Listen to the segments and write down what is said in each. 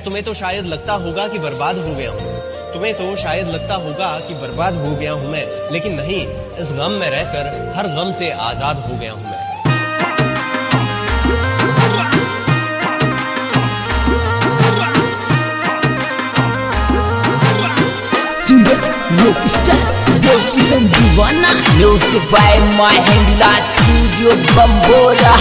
तुम्हें तो शायद लगता होगा कि बर्बाद हो गया हूँ, तुम्हें तो शायद लगता होगा कि बर्बाद हो गया हूँ मैं, लेकिन नहीं, इस गम में रहकर हर गम से आजाद हो गया हूँ मैं। Singer rockstar Kishan Deewana, music by Mahindra studio Bambora.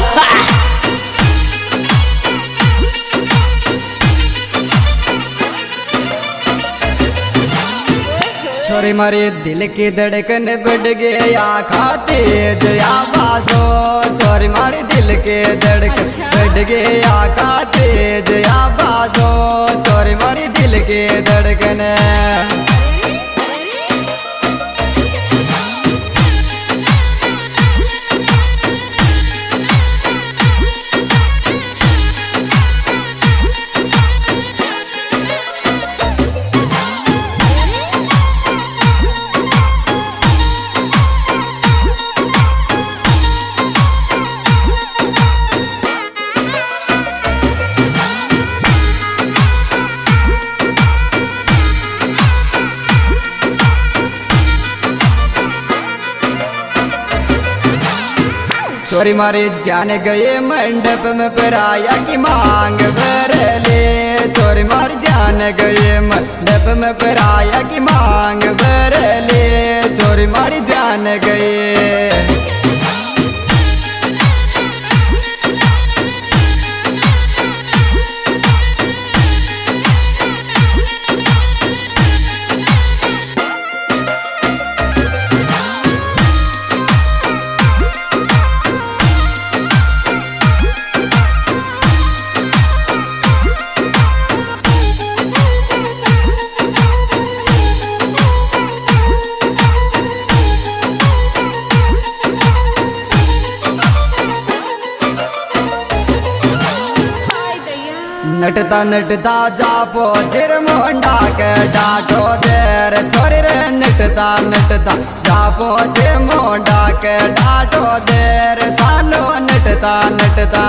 छोरी मारे दिल की धड़कन बढ़ गया खाते जया बासो, छोरी मारे दिल के धड़कन बढ़ गया खाते जया बासो, छोरी मारे दिल के धड़कन। छोरी मारे जान गए मंडप में पराया की मांग भरले, छोरी मारे जान गए मंडप में पराया की मांग भरले, छोरी मारे जान गए। नटता नटता जापो जिर मोंडा के डाटो देर, छोरी रे नटता नटता जापो जिर मोंडा के डाटो देर, सालो नटता नटता।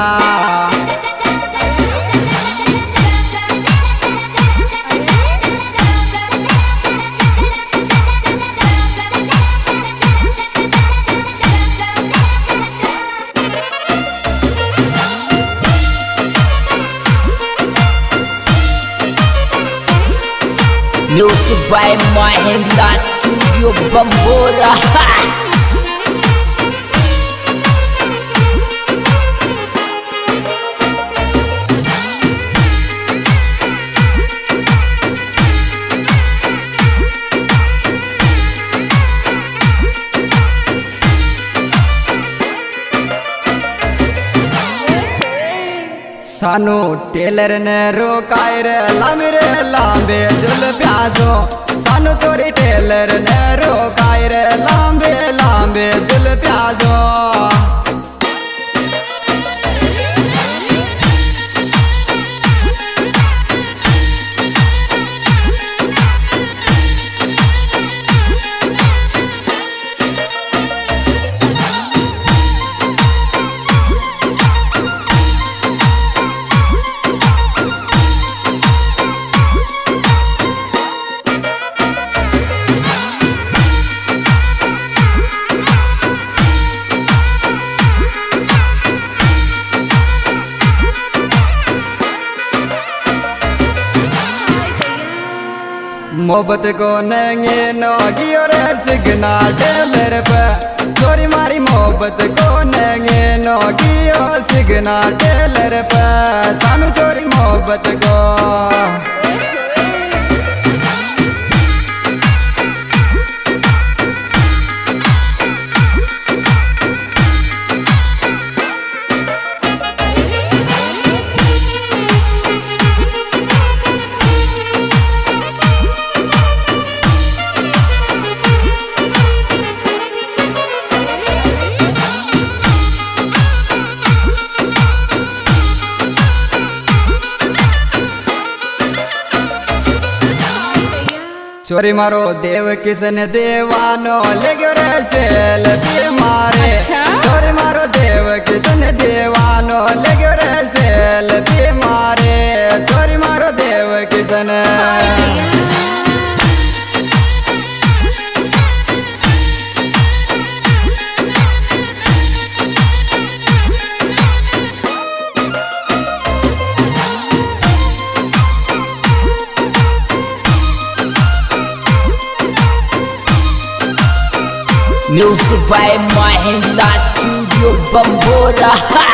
Music by Mahindra studio Bambora. सानू टेलर ने रोकाय रे लामरे लांबे जुल प्याजो, सानू तोरी टेलर ने रोकाय रे लांबे लांबे जुल प्याजो। मोहब्बत को नंगे नोगी और सिगना टेलर पे, छोरी मारी मोहब्बत को नंगे नोगी और सिगना टेलर पे, सानू छोरी मोहब्बत को। चोरी मारो देव किसन देवानो ले गयो रे सेल्फी मारे। चोरी मारो देव किसन देवानो ले गयो रे सेल्फी मारे। चोरी मारो देव किसन। Music by Mahindra Studio Bambora.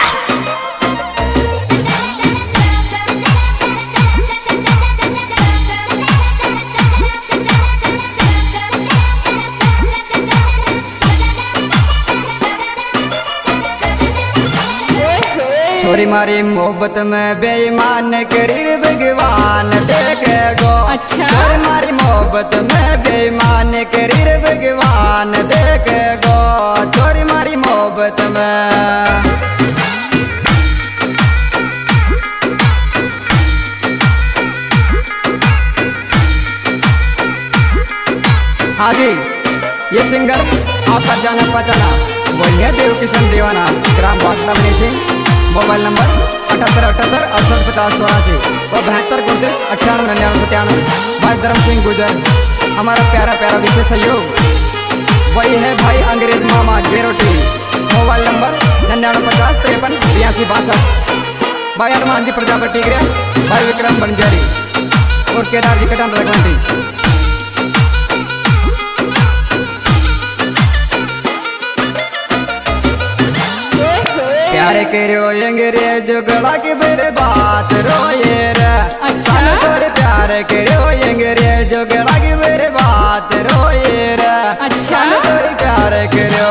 छोरी मारी मोहब्बत में बेईमान करीर भगवान देखे गो। छोरी मारी मोहब्बत में बेईमान करीर भगवान देखे गो। छोरी मारी मोहब्बत में। हाँ जी, ये सिंगर आपका जाना पहचाना वही है देव किशन दीवाना, ग्राम बागदावनी सिंह। मोबाइल नंबर 78 68 88 और 72 29 98 99 97। भाई धर्म सिंह गुजर हमारा प्यारा प्यारा विशेष सहयोग वही है भाई अंग्रेज मामा गेरोटी। Mobile number 99 50 53 82 62। भाई हनुमान जी प्रजापति टिगरे, भाई विक्रम बंजारी और केदार जी कटन रघुवंती। प्यारे करो अंग्रेज गला की बेरे बात रोए रे। तोरे प्यार करो अंग्रेज गला की बेरे बात रोए रे। तोरे प्यार करो।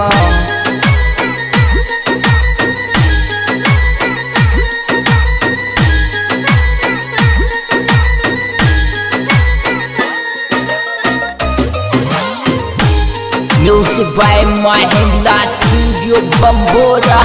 Music by Mahindra Studio Bambora.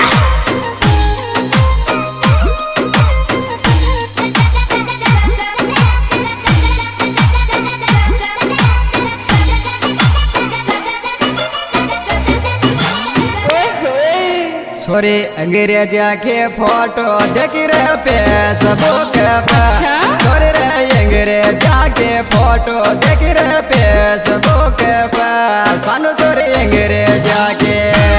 छोरे अंग्रेज के फोटो देख रहे फेसबुक पे। छोरे रे अंग्रेज के फोटो देख रहे फेसबुक पे। सानू तोरे अंग्रेज के।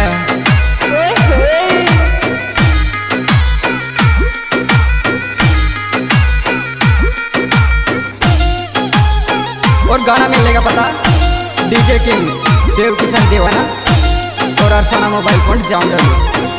और गाना मिलेगा पता डीजे किंग देव किशन दीवाना और अर्चना मोबाइल फोन जाऊंगा।